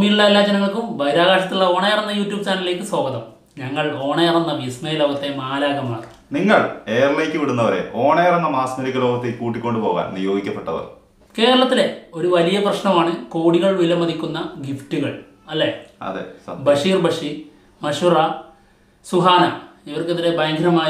ഭൂമിയിലുള്ള എല്ലാ ജനങ്ങൾക്കും ബഹിരാകാശത്തുള്ള ഓണയർ എന്ന യൂട്യൂബ് ചാനലിലേക്ക് സ്വാഗതം. ഞങ്ങൾ ഓണയർ എന്ന വിസ്മയ ലോകത്തെ മാലാഖമാർ. നിങ്ങൾ എയറിലേക്ക് വിടുന്നവരെ ഓണയർ എന്ന മാസ്മരിക ലോകത്തേക്ക് കൂട്ടിക്കൊണ്ടു പോകാൻ നിയോഗിക്കപ്പെട്ടവർ. കേരളത്തിലെ ഒരു വലിയ പ്രശ്നമാണ് കോടികൾ വിലമതിക്കുന്ന ഗിഫ്റ്റുകൾ, അല്ലേ? അതെ. ബഷീർ, മഷൂറ, സുഹാന ഇവർക്കെതിരെ ഭയങ്കരമായ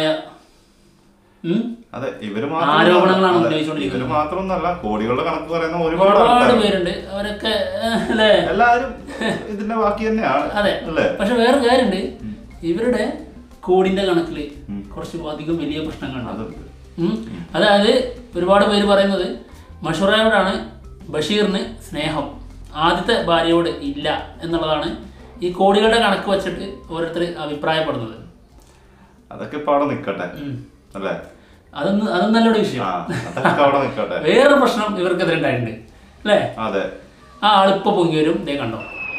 ആരോപണങ്ങളാണ് ഉന്നയിച്ചുകൊണ്ടിരിക്കുന്നത്. ഇവര് മാത്രമൊന്നല്ല, കോടികളുടെ കണക്ക് പറയുന്ന ഒരുപാട് പേരുണ്ട്. അവരൊക്കെ അല്ലേ, എല്ലാവരും ഇതിന്റെ ബാക്കി തന്നെയാണ്. അതെ. പക്ഷെ വേറെ കാര്യമുണ്ട്, ഇവരുടെ കോടിന്റെ കണക്കില് കുറച്ച് അധികം വലിയ പ്രശ്നങ്ങളുണ്ട്. അതായത് ഒരുപാട് പേര് പറയുന്നത് മഷൂറയോടാണ് ബഷീറിന് സ്നേഹം, ആദ്യത്തെ ഭാര്യയോട് ഇല്ല എന്നുള്ളതാണ് ഈ കോടികളുടെ കണക്ക് വെച്ചിട്ട് ഓരോരുത്തർ അഭിപ്രായപ്പെടുന്നത്. അതൊക്കെ ഇപ്പൊ അവിടെ നിൽക്കട്ടെ, അല്ലേ? അതും നല്ലൊരു വിഷയം. വേറൊരു പ്രശ്നം ഇവർക്കെതിരെ ഉണ്ടായിട്ടുണ്ട്, അല്ലേ? അതെ. ആ ആളിപ്പോ പൊങ്ങി വരും. ഇതേ കണ്ടോ,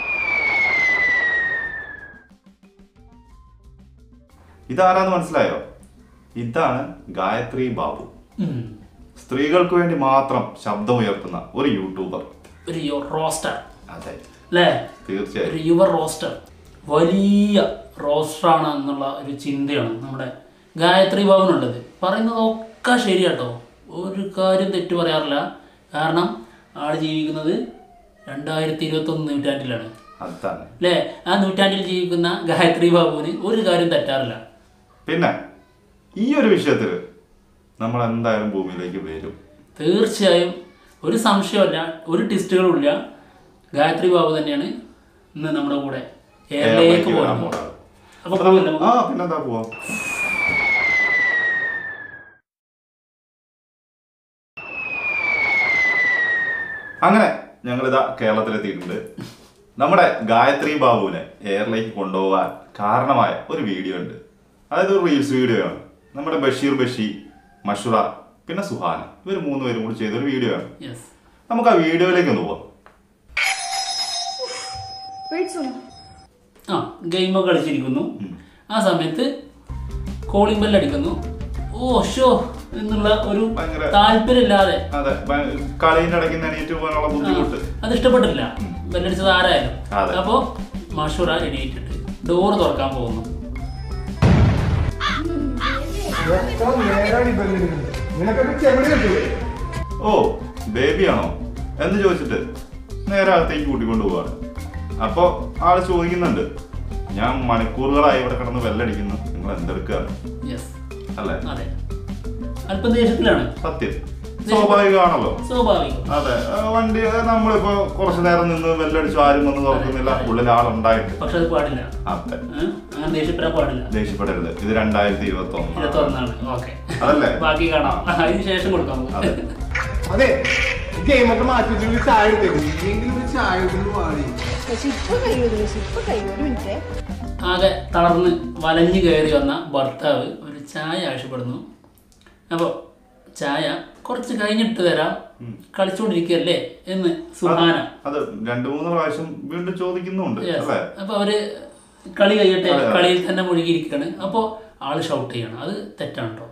ഇതാരാന്ന് മനസ്സിലായോ? ഇതാണ് ഗായത്രി ബാബു. സ്ത്രീകൾക്ക് വേണ്ടി മാത്രം ശബ്ദമുയർത്തുന്ന ഒരു യൂട്യൂബർ, ഒരു റോസ്റ്റർ. അതെ, അല്ലേ? തീർച്ചയായും ഒരു യുവ റോസ്റ്റർ, വലിയ റോസ്റ്ററാണ് എന്നുള്ള ഒരു ചിന്തയാണ് നമ്മുടെ ഗായത്രി ബാബുനുള്ളത്. പറയുന്നതൊക്കെ ശരിയാട്ടോ, ഒരു കാര്യം തെറ്റ് പറയാറില്ല. കാരണം ആള് ജീവിക്കുന്നത് 2021 നൂറ്റാണ്ടിലാണ്, അല്ലേ? ആ നൂറ്റാണ്ടിൽ ജീവിക്കുന്ന ഗായത്രി ബാബുവിന് ഒരു കാര്യം തെറ്റാറില്ല. പിന്നെ ഈ ഒരു വിഷയത്തിൽ നമ്മൾ എന്തായാലും ഭൂമിയിലേക്ക് വരും, തീർച്ചയായും. ഒരു സംശയമല്ല, ഒരു ടെസ്റ്റുകളും ഇല്ല. ഗായത്രി ബാബു തന്നെയാണ് ഇന്ന് നമ്മുടെ കൂടെ എയറിലേക്ക് പോകുന്നത്. അപ്പൊ പിന്നെന്താ പോവാം. അങ്ങനെ ഞങ്ങളിതാ കേരളത്തിലെത്തിയിട്ടുണ്ട്. നമ്മുടെ ഗായത്രി ബാബുവിനെ എയറിലേക്ക് കൊണ്ടുപോകാൻ കാരണമായ ഒരു വീഡിയോ ഉണ്ട്. അതായത് ഒരു റീൽസ് വീഡിയോ ആണ്. നമ്മുടെ ബഷീർ, മഷൂറ, പിന്നെ സുഹാന, ഇവർ 3 പേരും കൂടി ചെയ്തൊരു വീഡിയോ ആണ്. നമുക്ക് ആ വീഡിയോയിലേക്ക് ഒന്ന് പോവാം. ഗെയിം കളിച്ചിരിക്കുന്നു. ആ സമയത്ത് കോളിംഗ് ബെൽ അടിക്കുന്നു. ഓ ഷോ എന്നുള്ള ഒരു താല്പര്യമില്ലാതെ, അത് ഇഷ്ടപ്പെട്ടില്ല. ബെല്ലടിച്ചത് ആരായാലും. അപ്പോ മഷൂറ എണീറ്റിട്ട് ഡോറ് തുറക്കാൻ പോകുന്നു. ഓ ബേബിയാണോ എന്ന് ചോദിച്ചിട്ട് നേരെ അകത്തേക്ക് കൂട്ടിക്കൊണ്ടു പോവാണ്. അപ്പൊ ആള് ചോദിക്കുന്നുണ്ട്, ഞാൻ മണിക്കൂറുകളായി ഇവിടെ കിടന്ന് ബെല്ലടിക്കുന്നു, നിങ്ങൾ എന്തെടുക്കുകയാണ്? അല്ലേ? അതെ, അല്പം ദേഷ്യത്തിലാണ്. സത്യം, സ്വാഭാവികമാണല്ലോ. സ്വാഭാവികം. അതെ, വണ്ടി നമ്മളിപ്പോ കുറച്ചു നേരം നിന്ന് ബെല്ലടിച്ചു, ആരും ഒന്നും തുറക്കുന്നില്ല, ഉള്ളിൽ ആളുണ്ടായിട്ട്. പക്ഷെ അത് പാടില്ല. അതെ, ദേഷ്യപ്പെടാൻ പാടില്ല. ദേഷ്യപ്പെടരുത്. ഇത് 2021 അതല്ലേ? ബാക്കി കാണാം, അതിന് ശേഷം കൊടുക്കാം. അതെ, ആകെ തളർന്ന് വലഞ്ഞു കയറി വന്ന ഭർത്താവ് ഒരു ചായ ആവശ്യപ്പെടുന്നു. അപ്പോൾ ചായ കുറച്ച് കഴിഞ്ഞിട്ട് തരാം, കളിച്ചോണ്ടിരിക്കല്ലേ എന്ന് സുഹാന. അത് 2-3 പ്രാവശ്യം വീണ്ടും ചോദിക്കുന്നുണ്ട്. അപ്പൊ അവര് കളി കഴിയട്ടെ, കളിയിൽ തന്നെ മുഴുകിയിരിക്കാണ്. അപ്പോ ആള് ഷൗട്ട് ചെയ്യണം. അത് തെറ്റാണ് കേട്ടോ.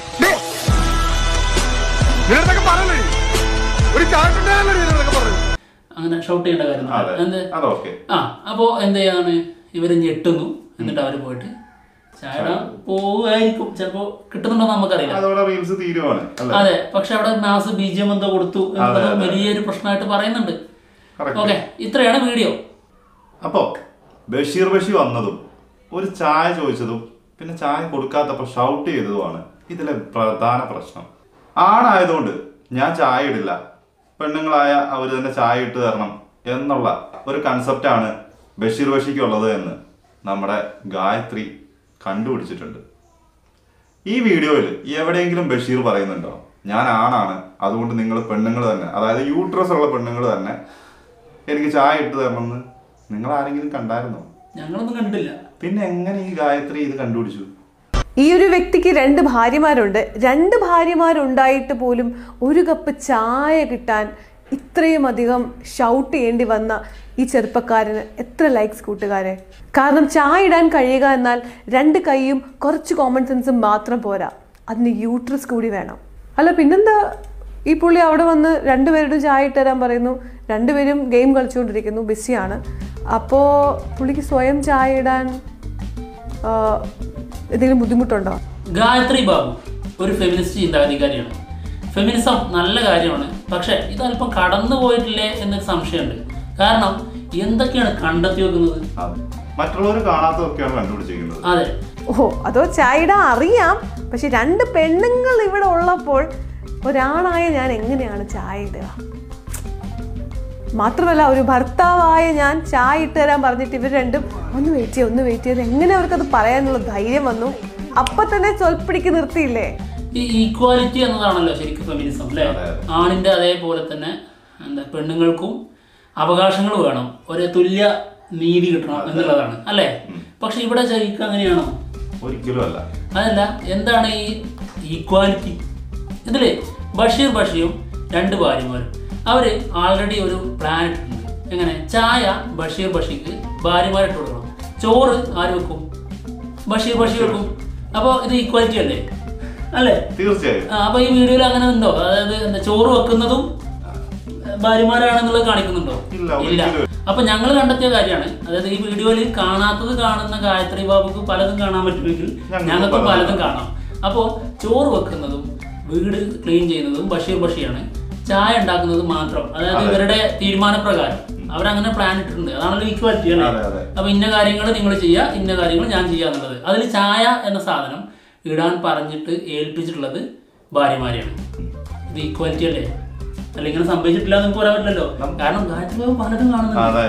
അങ്ങനെ ഷൗട്ട് ചെയ്യേണ്ട കാര്യം. അപ്പോ എന്ത് ചെയ്യാണ്, ഇവര് ഞെട്ടുന്നു. എന്നിട്ട് അവര് പോയിട്ട് ചായ പോവുമായിരിക്കും, ചിലപ്പോ കിട്ടുന്നുണ്ടോ നമുക്കറിയില്ല. അതെ, പക്ഷെ അവിടെ മാസ് BGM എന്തോ കൊടുത്തു എന്നുള്ളത് വലിയൊരു പ്രശ്നമായിട്ട് പറയുന്നുണ്ട്. ഓക്കെ, ഇത്രയാണ് വീഡിയോ. അപ്പോ ബഷീർ വന്നതും ഒരു ചായ ചോദിച്ചതും പിന്നെ ചായ കൊടുക്കാത്തപ്പോ ഷൗട്ട് ചെയ്തതുമാണ് ഇതിലെ പ്രധാന പ്രശ്നം. ആണായതുകൊണ്ട് ഞാൻ ചായ ഇടില്ല, പെണ്ണുങ്ങളായ അവർ തന്നെ ചായ ഇട്ട് തരണം എന്നുള്ള ഒരു കൺസെപ്റ്റാണ് ബഷീർക്കുള്ളത് എന്ന് നമ്മുടെ ഗായത്രി കണ്ടുപിടിച്ചിട്ടുണ്ട്. ഈ വീഡിയോയിൽ എവിടെയെങ്കിലും ബഷീർ പറയുന്നുണ്ടോ, ഞാൻ ആണാണ്, അതുകൊണ്ട് നിങ്ങൾ പെണ്ണുങ്ങൾ തന്നെ, അതായത് യൂട്രസ് ഉള്ള പെണ്ണുങ്ങൾ തന്നെ എനിക്ക് ചായ ഇട്ട് തരണമെന്ന് നിങ്ങൾ ആരെങ്കിലും കണ്ടായിരുന്നോ? ഞങ്ങളൊന്നും കണ്ടില്ല. പിന്നെ എങ്ങനെ ഈ ഗായത്രി ഇത് കണ്ടുപിടിച്ചു? ഈ ഒരു വ്യക്തിക്ക് 2 ഭാര്യമാരുണ്ട്. 2 ഭാര്യമാരുണ്ടായിട്ട് പോലും ഒരു കപ്പ് ചായ കിട്ടാൻ ഇത്രയും അധികം ഷൗട്ട് ചെയ്യേണ്ടി വന്ന ഈ ചെറുപ്പക്കാരന് എത്ര ലൈക്സ് കൂട്ടുകാരെ. കാരണം ചായ ഇടാൻ കഴിയുക എന്നാൽ 2 കൈയും കുറച്ച് കോമൺ സെൻസും മാത്രം പോരാ, അതിന് യൂട്രസ് കൂടി വേണം. അല്ല പിന്നെന്താ, ഈ പുള്ളി അവിടെ വന്ന് 2 പേരുടെ ചായ ഇട്ട് തരാൻ പറയുന്നു. 2 പേരും ഗെയിം കളിച്ചുകൊണ്ടിരിക്കുന്നു, ബിസിയാണ്. അപ്പോൾ പുള്ളിക്ക് സ്വയം ചായ ഇടാൻ എന്തെങ്കിലും ബുദ്ധിമുട്ടുണ്ടോ? ഗായത്രി ബാബു ഒരു ഫെമിനിസ്റ്റ് ചിന്താധികാരിയാണ്. ഫെമിനിസം നല്ല കാര്യമാണ്, പക്ഷെ ഇതല്പം കടന്നു പോയിട്ടില്ലേ എന്നൊരു സംശയമുണ്ട്. കാരണം എന്തൊക്കെയാണ് കണ്ടെത്തി വെക്കുന്നത്? മറ്റുള്ളവർ കാണാത്തതൊക്കെയാണ് കണ്ടുപിടിച്ചിരിക്കുന്നത്. അതെ. അതോ ചായ ഇടാൻ അറിയാം, പക്ഷെ 2 പെണ്ണുങ്ങൾ ഇവിടെ ഉള്ളപ്പോൾ ഒരാണായ ഞാൻ എങ്ങനെയാണ് ചായ ഇടുക? മാത്രമല്ല ഒരു ഭർത്താവായ ഞാൻ ചായ ഇട്ട് തരാൻ പറഞ്ഞിട്ട് ഇവർ രണ്ടും ഒന്ന് വെയിറ്റ് ചെയ്ത് എങ്ങനെ അവർക്കത് പറയാനുള്ള ധൈര്യം വന്നു? അപ്പൊ തന്നെ ചൊൽപ്പിടിക്ക് നിർത്തിയില്ലേ? ഈ ഈക്വാലിറ്റി എന്നതാണല്ലോ ശരിക്കും ഫെമിനിസം അല്ലേ? ആണിന്റെ അതേപോലെ തന്നെ പെണ്ണുങ്ങൾക്കും അവകാശങ്ങൾ വേണം, ഒരേ തുല്യ നീതി കിട്ടണം എന്നുള്ളതാണ് അല്ലേ? പക്ഷെ ഇവിടെ ശരിക്കും അങ്ങനെയാണോ? ഒരിക്കലും അല്ല. അതല്ല, എന്താണ് ഈ ഈക്വാലിറ്റി? ഇതില് ബഷീറും 2 ഭാര്യമാരും അവര് ആൾറെഡി ഒരു പ്ലാൻ ഇട്ടിട്ടുണ്ട്. എങ്ങനെ? ചായ ബഷീർക്ക് ഭാര്യമാരിട്ട് കൊടുക്കണം, ചോറ് ആര് വെക്കും? ബഷീർ വെക്കും. അപ്പോൾ ഇത് ഈക്വാലിറ്റി അല്ലേ? അല്ലേ? തീർച്ചയായും. അപ്പൊ ഈ വീഡിയോയിൽ അങ്ങനെ ഉണ്ടോ? അതായത് ചോറ് വെക്കുന്നതും ഭാര്യമാരാണെന്നുള്ളത് കാണിക്കുന്നുണ്ടോ? ഇല്ല. അപ്പൊ ഞങ്ങൾ കണ്ടെത്തിയ കാര്യമാണ്, അതായത് ഈ വീഡിയോയിൽ കാണാത്തത് കാണുന്ന ഗായത്രി ബാബുക്ക് പലതും കാണാൻ പറ്റുമെങ്കിൽ ഞങ്ങൾക്ക് പലതും കാണാം. അപ്പോൾ ചോറ് വെക്കുന്നതും വീട് ക്ലീൻ ചെയ്യുന്നതും ബഷീറാണ്. ചായ ഉണ്ടാക്കുന്നത് മാത്രം, അതായത് ഇവരുടെ തീരുമാനപ്രകാരം അവരങ്ങനെ പ്ലാൻ ഇട്ടിട്ടുണ്ട്. അതാണല്ലോ ഈക്വാലിറ്റി അല്ലേ? അപ്പൊ ഇന്ന കാര്യങ്ങൾ നിങ്ങൾ ചെയ്യുക, ഇന്ന കാര്യങ്ങൾ ഞാൻ ചെയ്യുക എന്നുള്ളത്. അതിൽ ചായ എന്ന സാധനം ഇടാൻ പറഞ്ഞിട്ട് ഏൽപ്പിച്ചിട്ടുള്ളത് ഭാര്യമാരെയാണ്. ഇത് ഈക്വാലിറ്റി അല്ലേ? അല്ല, ഇങ്ങനെ സംഭവിച്ചിട്ടില്ല നമുക്ക് പറയാൻ പറ്റില്ലല്ലോ. കാരണം ഗായത്രി ബാബു പലതും കാണുന്നുണ്ട്.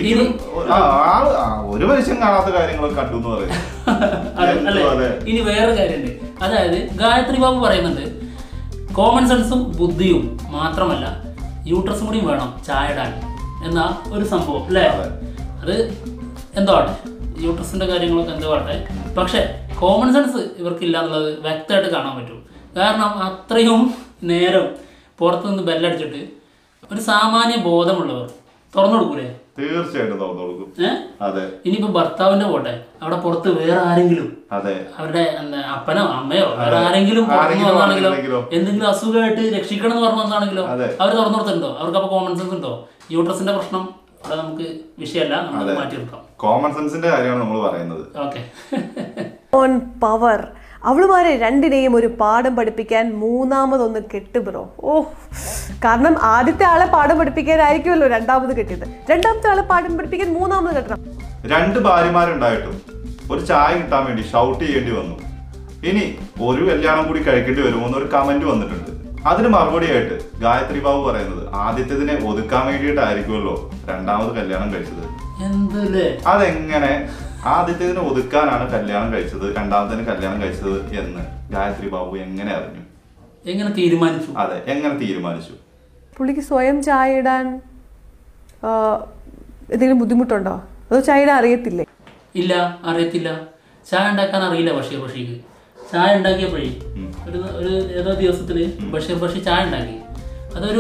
ഇനി വേറെ കാര്യമുണ്ട്, അതായത് ഗായത്രി ബാബു പറയുന്നുണ്ട് കോമൺ സെൻസും ബുദ്ധിയും മാത്രമല്ല യൂട്രസും കൂടി വേണം ചായ ഇടാൻ എന്ന ഒരു സംഭവം അല്ലേ? അത് എന്തോ ആട്ടെ, യൂട്രസിന്റെ കാര്യങ്ങളൊക്കെ എന്തോ ആട്ടെ, പക്ഷെ കോമൺ സെൻസ് ഇവർക്കില്ല എന്നുള്ളത് വ്യക്തമായിട്ട് കാണാൻ പറ്റും. കാരണം അത്രയും നേരം പുറത്തുനിന്ന് ബെല്ലടിച്ചിട്ട് ഒരു സാമാന്യ ബോധമുള്ളവർ തുറന്നു കൊടുക്കൂലേ? തീർച്ചയായിട്ടും തുറന്നു കൊടുക്കും. ഇനിയിപ്പോ ഭർത്താവിന്റെ പോട്ടെ, അവിടെ പുറത്ത് വേറെ ആരെങ്കിലും അവരുടെ അപ്പനോ അമ്മയോ വേറെ ആരെങ്കിലും വന്നാണെങ്കിലോ, എന്തെങ്കിലും അസുഖമായിട്ട് രക്ഷിക്കണം എന്ന് പറഞ്ഞു വന്നാണെങ്കിലോ അവർ തുറന്നു കൊടുത്തിട്ടുണ്ടോ? അവർക്ക് അപ്പൊ കോമൺ സെൻസ് ഉണ്ടോ? യൂട്രസിന്റെ പ്രശ്നം അവിടെ നമുക്ക് വിഷയമല്ല, നമ്മൾ മാറ്റി നിർത്താം. കോമൺ സെൻസിന്റെ കാര്യമാണ് നമ്മൾ പറയുന്നത്. ഓക്കെ. ഓൺ പവർ അവളുമാരെ 2നെയും ഒരു പാഠം പഠിപ്പിക്കാൻ 3ാമതൊന്ന് കെട്ട് ബ്രോ. കാരണം ആദ്യത്തെ ആളെ പാഠം പഠിപ്പിക്കാനായിരിക്കുമല്ലോ 2ാമത് കെട്ടിയത്. 2ാമത്തെ ആളെ പാഠം പഠിപ്പിക്കാൻ 3ാമത് കെട്ടണം. 2 ഭാര്യമാരുണ്ടായിട്ടും ഒരു ചായ കിട്ടാൻ വേണ്ടി ഷൗട്ട് ചെയ്യേണ്ടി വന്നു. ഇനി ഒരു കല്യാണം കൂടി കഴിക്കേണ്ടി വരുമോ എന്നൊരു കമന്റ് വന്നിട്ടുണ്ട്. അതിന് മറുപടിയായിട്ട് ഗായത്രി ബാബു പറയുന്നത് ആദ്യത്തേതിനെ ഒതുക്കാൻ വേണ്ടിയിട്ടായിരിക്കുമല്ലോ 2ാമത് കല്യാണം കഴിച്ചത്. അതെങ്ങനെ? ആദ്യത്തേതിനെ ഒതുക്കാനാണ് കല്യാണം കഴിച്ചത്, 2ാമത്തേന് കല്യാണം കഴിച്ചത് എന്ന് ഗായത്രി ബാബു എങ്ങനെ അറിഞ്ഞു? എങ്ങനെ തീരുമാനിച്ചു? അതെ, എങ്ങനെ തീരുമാനിച്ചു? പുള്ളിക്ക് സ്വയം ചായ ഇടാൻ എന്തെങ്കിലും ബുദ്ധിമുട്ടുണ്ടോ? അതോ ചായ ഇടാൻ അറിയത്തില്ലേ? ഇല്ല, അറിയത്തില്ല. ചായ ഉണ്ടാക്കാൻ അറിയില്ല ബഷീർക്ക്. ചായ ഉണ്ടാക്കിയപ്പോഴേ ഒരു ഏതോ ദിവസത്തില് ബഷീർ ചായ ഉണ്ടാക്കി. അതൊരു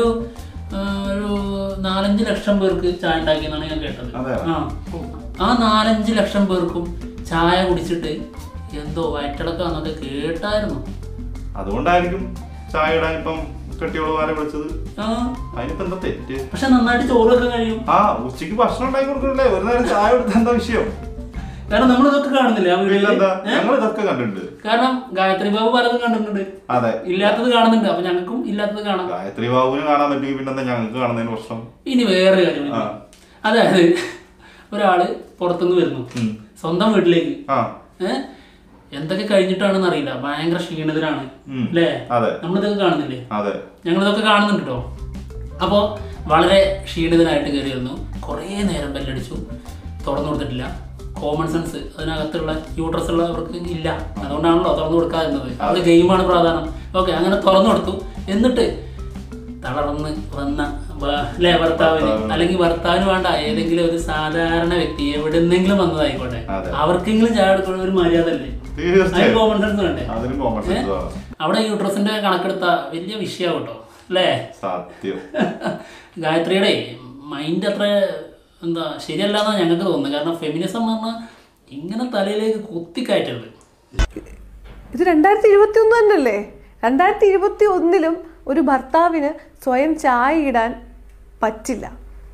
4-5 ലക്ഷം പേർക്ക് ചായ ഉണ്ടാക്കിയെന്നാണ് ഞാൻ കേട്ടത്. ആ 4-5 ലക്ഷം പേർക്കും ചായ കുടിച്ചിട്ട് എന്തോ വയറ്റിളക്കാന്നൊക്കെ കേട്ടായിരുന്നു. അതുകൊണ്ടായിരിക്കും ചായ ഇടാൻ ഇപ്പം കെട്ടിയോളുമാരെ വിളിച്ചത്. അതിനിപ്പോ എന്താ തെറ്റ്? പക്ഷെ നന്നായിട്ട് ചോറ് വെക്കാൻ കഴിയും. ഉച്ചക്ക് ഭക്ഷണം ഉണ്ടാക്കി കൊടുക്കണല്ലേ, ഒരു നേരം ചായ കൊടുത്താൽ എന്താ വിഷയം? കാരണം നമ്മൾ ഇതൊക്കെ കാണുന്നില്ല ആ വീഡിയോയിൽ. ഞങ്ങൾ ഇതൊക്കെ കണ്ടിട്ടുണ്ട്. കാരണം ഗായത്രി ബാബു പലതും കണ്ടിട്ടുണ്ട്, ഇല്ലാത്തത് കാണുന്നുണ്ട്. അപ്പൊ ഞങ്ങൾക്കും ഇല്ലാത്തത് കാണാം. ഗായത്രി ബാബുവിന് കാണാൻ പറ്റും, പിന്നെന്താ ഞങ്ങൾക്ക് കാണുന്നതിന് പ്രശ്നം? ഇനി വേറെ കാര്യം, അതായത് ഒരാള് പുറത്തുനിന്ന് വരുന്നു സ്വന്തം വീട്ടിലേക്ക്. എന്തൊക്കെ കഴിഞ്ഞിട്ടാണെന്ന് അറിയില്ല, ഭയങ്കര ക്ഷീണിതരാണ് അല്ലേ? നമ്മളിതൊക്കെ കാണുന്നില്ലേ? ഞങ്ങളിതൊക്കെ കാണുന്നുണ്ട് കേട്ടോ. അപ്പോൾ വളരെ ക്ഷീണിതനായിട്ട് കയറി വരുന്നു, കുറേ നേരം ബെല്ലടിച്ചു, തുറന്നു കൊടുത്തിട്ടില്ല. കോമൺ സെൻസ് അതിനകത്തുള്ള യൂട്രസ് ഉള്ളവർക്ക് ഇല്ല, അതുകൊണ്ടാണല്ലോ തുറന്നു കൊടുക്കാതിരുന്നത്. അത് ഗെയിമാണ് പ്രാധാന്യം. ഓക്കെ, അങ്ങനെ തുറന്നു കൊടുത്തു. എന്നിട്ട് തളർന്ന് വന്ന ഭർത്താവിന് അല്ലെങ്കിൽ ഭർത്താവിന് വേണ്ട ഏതെങ്കിലും ഒരു സാധാരണ വ്യക്തി എവിടെന്നെങ്കിലും വന്നതായിക്കോട്ടെ, അവർക്കെങ്കിലും ചായ എടുക്കുന്ന ഒരു മര്യാദ അല്ലേ? അതിന് കോമൺ സെൻസ് വേണ്ടേ? അവിടെ യൂട്രസിന്റെ കണക്കെടുത്ത വലിയ വിഷയമാവും കേട്ടോ അല്ലേ? ഗായത്രിയുടെ മൈൻഡ് അത്ര ശരിയല്ലാന്നാണ് ഞങ്ങൾക്ക് തോന്നുന്നത്. കാരണം ഫെമിനിസം എന്ന് പറഞ്ഞാൽ ഇങ്ങനെ തലയിലേക്ക് കുത്തിക്കയറ്റുന്നത്. ഇത് 2021 തന്നെയല്ലേ? 2021 ഒരു ഭർത്താവിന് സ്വയം ചായ ഇടാൻ പറ്റില്ല.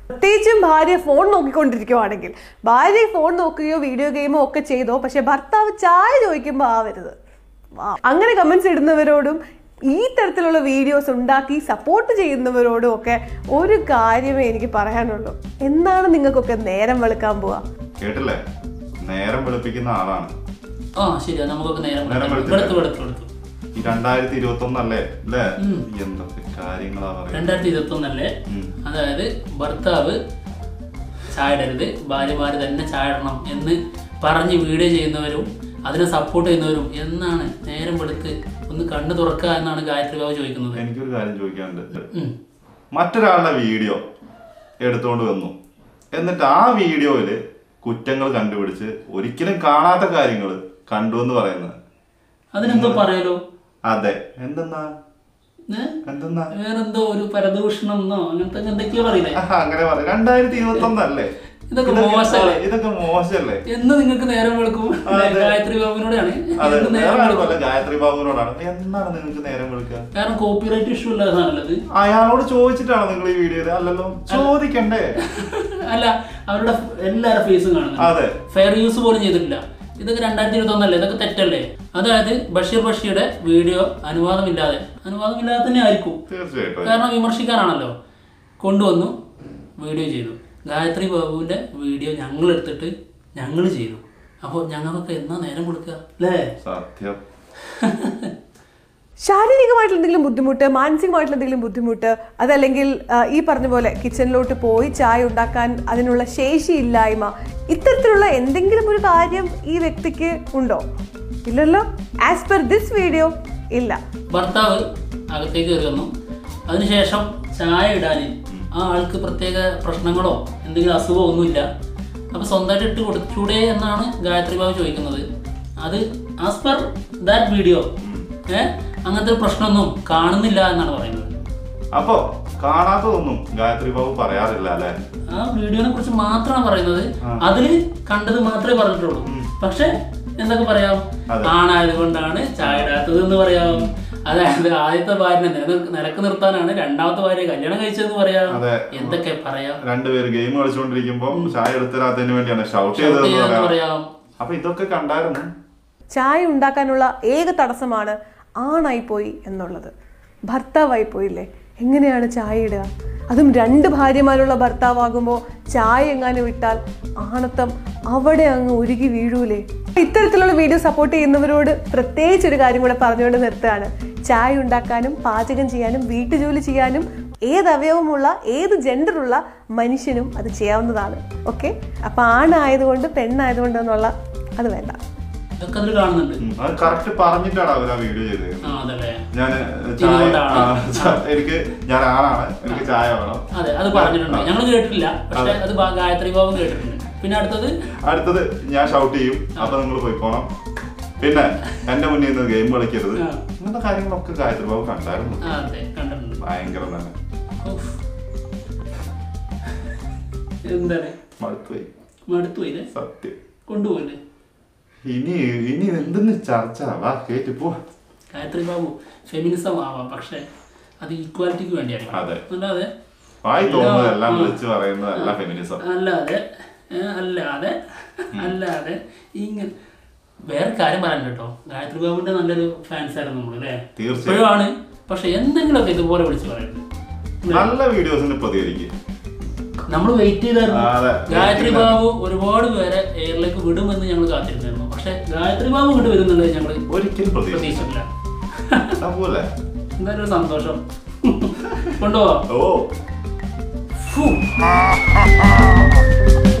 പ്രത്യേകിച്ചും ഭാര്യ ഫോൺ നോക്കിക്കൊണ്ടിരിക്കുവാണെങ്കിൽ, ഭാര്യ ഫോൺ നോക്കുകയോ വീഡിയോ ഗെയിമോ ഒക്കെ ചെയ്തോ, പക്ഷെ ഭർത്താവ് ചായ ചോദിക്കുമ്പോൾ ആവരുത്. അങ്ങനെ കമന്റ്സ് ഇടുന്നവരോടും ഈ തരത്തിലുള്ള വീഡിയോസ് ഉണ്ടാക്കി സപ്പോർട്ട് ചെയ്യുന്നവരോടും ഒക്കെ ഒരു കാര്യമേ എനിക്ക് പറയാനുള്ളൂ. എന്നാണ് നിങ്ങൾക്കൊക്കെ നേരം വെളുക്കാൻ പോവാ? കേട്ടില്ലേ, നേരം വെളുപ്പിക്കുന്ന ആളാണ്. ശരിയാ, നമുക്കൊക്കെ നേരം നേരം വെളുത്തു. ഈ 2021 അല്ലേ അല്ലേ? എന്തൊക്കെ കാര്യങ്ങളാ പറയുന്നത്. 2021 അല്ലേ? അതായത് ഭർത്താവ് ചായ ഇടരുത്, ഭാര്യമാര് തന്നെ ചായ ഇടണം എന്ന് പറഞ്ഞ് വീഡിയോ ചെയ്യുന്നവരും അതിനെ സപ്പോർട്ട് ചെയ്യുന്നവരും എന്നാണ് നേരം വെളുത്ത് ഒന്ന് കണ്ണു തുറക്കുക എന്നാണ് ഗായത്രി ബാബു ചോദിക്കുന്നത്. എനിക്കൊരു കാര്യം ചോദിക്കാനുണ്ട്. മറ്റൊരാളുടെ വീഡിയോ എടുത്തുകൊണ്ട് വന്നു, എന്നിട്ട് ആ വീഡിയോയില് കുറ്റങ്ങൾ കണ്ടുപിടിച്ച് ഒരിക്കലും കാണാത്ത കാര്യങ്ങൾ കണ്ടു എന്ന് പറയുന്നത്, അതിനെന്തോ പറയാലോ? അതെ, എന്തെന്നാ വേറെന്തോ ഒരു പരദൂഷണം എന്നോ അങ്ങനത്തെ എന്തൊക്കെയോ പറയില്ലേ? അങ്ങനെ പറയാം. 2021 അല്ലേ? ഇതൊക്കെ മോശമല്ലേ? ഇതൊക്കെ മോശമല്ലേ? എന്ന് നിങ്ങൾക്ക് നേരം വെളുക്കും ഗായത്രി ബാബുവിനോടാണ്. ഗായത്രി ബാബുവിനോടാണ്. എന്നാണ് നിങ്ങൾക്ക് നേരം വെളുക്കുക? കാരണം കോപ്പിറൈറ്റ് ഇഷ്യൂ ഉള്ളതാണല്ലത്. അയാളോട് ചോദിച്ചിട്ടാണോ നിങ്ങൾ ഈ വീഡിയോ? അല്ലല്ലോ, ചോദിക്കണ്ടേ? അല്ല, അവരുടെ എല്ലാവരുടെ ഫേസും കാണുന്നു. ഫെയർ യൂസ് പോലും ചെയ്തിട്ടില്ല. ഇതൊക്കെ 2021 അല്ലേ? ഇതൊക്കെ തെറ്റല്ലേ? അതായത് ബഷീറിയുടെ വീഡിയോ അനുവാദമില്ലാതെ തന്നെ ആയിരിക്കും. കാരണം വിമർശിക്കാനാണല്ലോ കൊണ്ടുവന്നു വീഡിയോ ചെയ്തു. ഗായത്രി ബാബുവിന്റെ വീഡിയോ ഞങ്ങൾ എടുത്തിട്ട് ഞങ്ങൾ ചെയ്തു. അപ്പോൾ ഞങ്ങൾക്കൊക്കെ എന്നാ നേരം കൊടുക്കുക അല്ലേ? സത്യം. ശാരീരികമായിട്ടുള്ള എന്തെങ്കിലും ബുദ്ധിമുട്ട്, മാനസികമായിട്ടുള്ള എന്തെങ്കിലും ബുദ്ധിമുട്ട്, അതല്ലെങ്കിൽ ഈ പറഞ്ഞ പോലെ കിച്ചണിലോട്ട് പോയി ചായ ഉണ്ടാക്കാൻ അതിനുള്ള ശേഷിയില്ലായ്മ, ഇത്തരത്തിലുള്ള എന്തെങ്കിലും ഒരു കാര്യം ഈ വ്യക്തിക്ക് ഉണ്ടോ? ഇല്ലല്ലോ. ആസ് പെർ ദിസ് വീഡിയോ ഇല്ല. ഭർത്താവ് അകത്തേക്ക് കയറി വന്നു, അതിനുശേഷം ചായ ഇടാൻ ആ ആൾക്ക് പ്രത്യേക പ്രശ്നങ്ങളോ എന്തെങ്കിലും അസുഖമോ ഒന്നുമില്ല. അപ്പോൾ സ്വന്തമായിട്ട് ഇട്ട് കൊടുത്തൂടെ എന്നാണ് ഗായത്രി ബാബു ചോദിക്കുന്നത്. അത് ആസ് പെർ ദാറ്റ് വീഡിയോ അങ്ങനത്തെ പ്രശ്നമൊന്നും കാണുന്നില്ല എന്നാണ് പറയുന്നത്. അപ്പോ കാണാത്തതൊന്നും ഗായത്രി ബാബു പറയാറില്ല അല്ലെ? ആ വീഡിയോനെ കുറിച്ച് മാത്രമാണ് പറയുന്നത്. അതിൽ കണ്ടത് മാത്രമേ പറഞ്ഞിട്ടുള്ളൂ. പക്ഷെ എന്തൊക്കെ പറയാം, ആണായത് കൊണ്ടാണ് ചായ ഇടാത്തത് എന്ന് പറയാം. അതായത് ആദ്യത്തെ ഭാര്യനെ നിലക്ക് നിർത്താനാണ് രണ്ടാമത്തെ ഭാര്യ കല്യാണം കഴിച്ചതെന്ന് പറയാം. എന്തൊക്കെ പറയാം. രണ്ടുപേര് ഗെയിം കളിച്ചുകൊണ്ടിരിക്കുമ്പോ ചായ എടുത്തരാത്തതിന് വേണ്ടിയാണ് ഷൗട്ട് ചെയ്തതെന്ന് പറയാം. അപ്പൊ ഇതൊക്കെ കണ്ടായിരുന്നു. ചായ ഉണ്ടാക്കാനുള്ള ഏക തടസ്സമാണ് ആണായിപ്പോയി എന്നുള്ളത്. ഭർത്താവായി പോയില്ലേ? എങ്ങനെയാണ് ചായ ഇടുക? അതും 2 ഭാര്യമാരുള്ള ഭർത്താവാകുമ്പോൾ ചായ എങ്ങാനും വിട്ടാൽ ആണത്തം അവിടെ അങ്ങ് ഉരുകി വീഴൂലേ? ഇത്തരത്തിലുള്ള വീഡിയോ സപ്പോർട്ട് ചെയ്യുന്നവരോട് പ്രത്യേകിച്ച് ഒരു കാര്യം കൂടെ പറഞ്ഞുകൊണ്ട് നിർത്തുകയാണ്. ചായ ഉണ്ടാക്കാനും പാചകം ചെയ്യാനും വീട്ടുജോലി ചെയ്യാനും ഏത് അവയവമുള്ള ഏത് ജെൻഡറുള്ള മനുഷ്യനും അത് ചെയ്യാവുന്നതാണ്. ഓക്കെ, അപ്പൊ ആണായതുകൊണ്ട് പെണ്ണായതുകൊണ്ട് എന്നുള്ള അത് വേണ്ട. കറക്റ്റ് പറഞ്ഞിട്ടാണ് അവർ ആ വീഡിയോ ചെയ്തത്. ഞാൻ ആളാണ്, എനിക്ക് ചായ വേണം. അതെ, അത് പറഞ്ഞിട്ടുണ്ട്. ഞങ്ങൾ കേട്ടിട്ടില്ല, പക്ഷെ അത് ഗായത്രി ബാബു കേട്ടിട്ടുണ്ട്. പിന്നെ അടുത്തത് ഞാൻ ഷൗട്ട് ചെയ്യും, അപ്പൊ നിങ്ങൾ പോയി പോണം. പിന്നെ എന്റെ മുന്നിൽ നിന്ന് ഗെയിം കളിക്കരുത്. ഇങ്ങനത്തെ കാര്യങ്ങളൊക്കെ ഗായത്രി ബാബു കണ്ടായിരുന്നു. ഭയങ്കര തന്നെ. എന്താണ് മടുത്തുപോയി സത്യം. കൊണ്ടുപോയില്ലേ? ഇനി എന്തെന്ന് ചർച്ച കേട്ട് പോ. ഗായത്രി ബാബു ഫെമിനിസം ആവാം, പക്ഷെ അത് ഈക്വാലിറ്റിക്ക് വേണ്ടിയാണ്. അല്ലാതെ അല്ലാതെ ഇങ്ങനെ വേറെ കാര്യം പറയാൻ കേട്ടോ. ഗായത്രി ബാബുവിന്റെ നല്ലൊരു ഫാൻസ് ആയിരുന്നു നമ്മൾ അല്ലേ? ഇപ്പോഴാണ്. പക്ഷെ എന്തെങ്കിലുമൊക്കെ ഇതുപോലെ വിളിച്ച് പറയുന്നത്. നല്ല വീഡിയോസിന് പ്രതികരിക്കും. നമ്മൾ വെയിറ്റ് ചെയ്തായിരുന്നു. ഗായത്രി ബാബു ഒരുപാട് പേരെ എയറിലേക്ക് വിടുമെന്ന് ഞങ്ങൾ കാത്തിരുന്നായിരുന്നു. പക്ഷെ ഗായത്രി ബാബു ഇങ്ങോട്ട് വരുന്നുള്ളത് ഞങ്ങൾ ഒരിക്കലും പ്രതീക്ഷിച്ചില്ല. എന്തായാലും സന്തോഷം. കൊണ്ടുപോവാ.